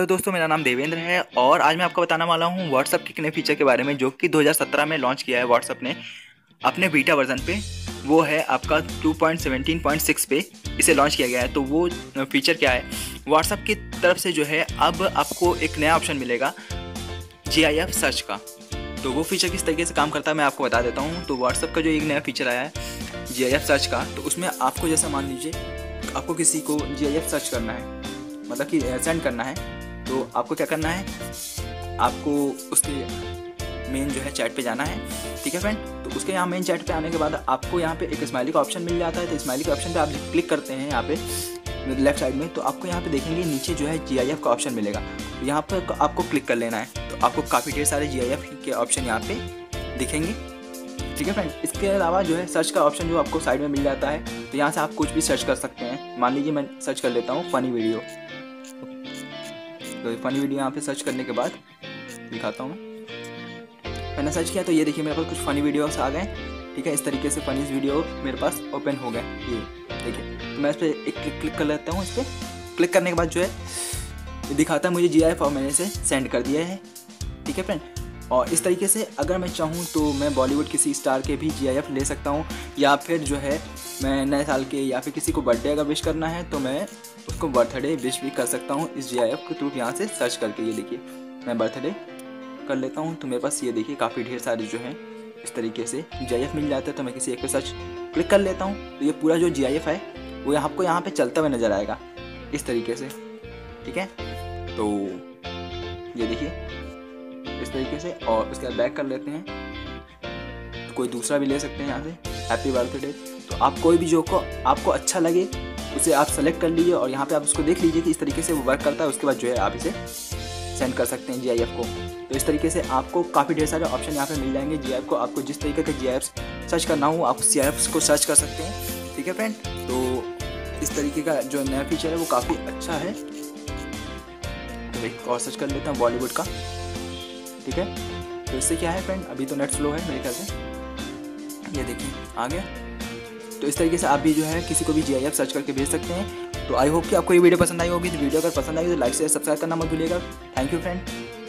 Hello दोस्तों, मेरा नाम देवेंद्र है और आज मैं आपको बताने वाला हूँ व्हाट्सअप के नए फीचर के बारे में जो कि 2017 में लॉन्च किया है व्हाट्सअप ने अपने बीटा वर्जन पे। वो है आपका 2.17.6 पे इसे लॉन्च किया गया है। तो वो फीचर क्या है, व्हाट्सअप की तरफ से जो है अब आपको एक नया ऑप्शन मिलेगा GIF सर्च का। तो वो फीचर किस तरीके से काम करता है मैं आपको बता देता हूँ। तो व्हाट्सअप का जो एक नया फीचर आया है GIF सर्च का, तो उसमें आपको जैसा मान लीजिए आपको किसी को GIF सर्च करना है, मतलब कि सेंड करना है, तो आपको क्या करना है, आपको उसके मेन जो है चैट पे जाना है। ठीक है फ्रेंड, तो उसके यहाँ मेन चैट पे आने के बाद आपको यहाँ पे एक स्माइली का ऑप्शन मिल जाता है। तो स्माइली के ऑप्शन पे आप क्लिक करते हैं यहाँ पे लेफ्ट साइड में, तो आपको यहाँ पे देखेंगे नीचे जो है GIF का ऑप्शन मिलेगा। तो यहाँ पर आपको क्लिक कर लेना है। तो आपको काफ़ी ढेर सारे GIF के ऑप्शन यहाँ पे दिखेंगे। ठीक है फ्रेंड, इसके अलावा जो है सर्च का ऑप्शन जो आपको साइड में मिल जाता है। तो यहाँ से आप कुछ भी सर्च कर सकते हैं। मान लीजिए मैं सर्च कर लेता हूँ फ़नी वीडियो। तो फ़नी वीडियो यहाँ पे सर्च करने के बाद दिखाता हूँ। मैंने सर्च किया तो ये देखिए मेरे पास कुछ फ़नी वीडियोस आ गए। ठीक है, इस तरीके से फ़नी वीडियो मेरे पास ओपन हो गए। ये देखिए, तो मैं इस पर एक क्लिक कर लेता हूँ। इस पर क्लिक करने के बाद जो है ये दिखाता है मुझे GIF और मैंने इसे सेंड कर दिया है। ठीक है फ्रेंड, और इस तरीके से अगर मैं चाहूँ तो मैं बॉलीवुड किसी स्टार के भी GIF ले सकता हूँ, या फिर जो है मैं नए साल के या फिर किसी को बर्थडे अगर विश करना है तो मैं उसको बर्थडे विश भी कर सकता हूँ इस GIF के थ्रू यहाँ से सर्च करके। ये देखिए मैं बर्थडे कर लेता हूँ तो मेरे पास ये देखिए काफ़ी ढेर सारे जो हैं इस तरीके से GIF मिल जाते हैं। तो मैं किसी एक पे सर्च क्लिक कर लेता हूँ तो ये पूरा जो GIF है वो आपको यहाँ पे चलता हुआ नज़र आएगा इस तरीके से। ठीक है, तो ये देखिए इस तरीके से, और उसके बाद बैक कर लेते हैं। तो कोई दूसरा भी ले सकते हैं यहाँ से, हैप्पी बर्थडे। तो आप कोई भी जो को आपको अच्छा लगे उसे आप सेलेक्ट कर लीजिए और यहाँ पे आप उसको देख लीजिए कि इस तरीके से वो वर्क करता है। उसके बाद जो है आप इसे सेंड कर सकते हैं GIF को। तो इस तरीके से आपको काफ़ी ढेर सारे ऑप्शन यहाँ पे मिल जाएंगे GIF को। आपको जिस तरीके का GIF सर्च करना हो आप GIF को सर्च कर सकते हैं। ठीक है फ्रेंड, तो इस तरीके का जो नया फीचर है वो काफ़ी अच्छा है। तो एक और सर्च कर लेता हूँ बॉलीवुड का। ठीक है, तो इससे क्या है फ्रेंड, अभी तो नेट स्लो है मेरे ख्याल से, ये देखिए आ गया। तो इस तरीके से आप भी जो है किसी को भी GIF सर्च करके भेज सकते हैं। तो आई होप कि आपको ये वीडियो पसंद आई होगी। तो वीडियो अगर पसंद आई तो लाइक शेयर सब्सक्राइब करना मत भूलिएगा। Thank you friend.